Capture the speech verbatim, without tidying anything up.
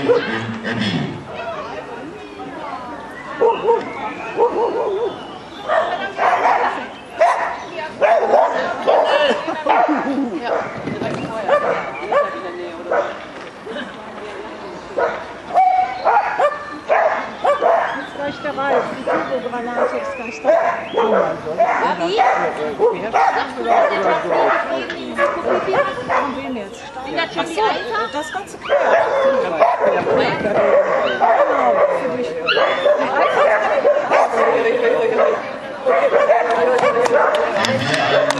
Jetzt reicht der Reif, die Turbogranate ist gleich da. Warum wen jetzt? Achso, das ganze Quer. Genau, für dich.